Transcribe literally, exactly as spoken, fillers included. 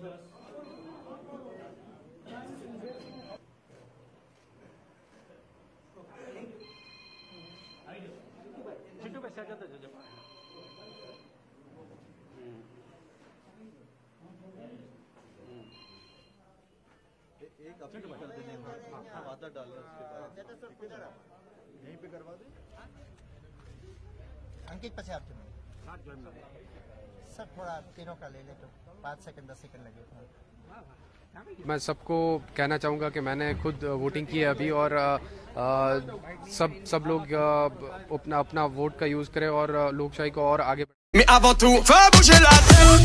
एक अपनी कर देने वादा डालना उसके बाद चेतेश्वर पुजारा यहीं पे करवा दे। अंकित पचास सर थोड़ा तीनों का ले ले तो पाँच सेकंड दस सेकंड लगेगा। मैं सबको कहना चाहूँगा कि मैंने खुद वोटिंग की है अभी और आ, आ, सब सब लोग अपना अपना वोट का यूज़ करें और लोकशाही को और आगे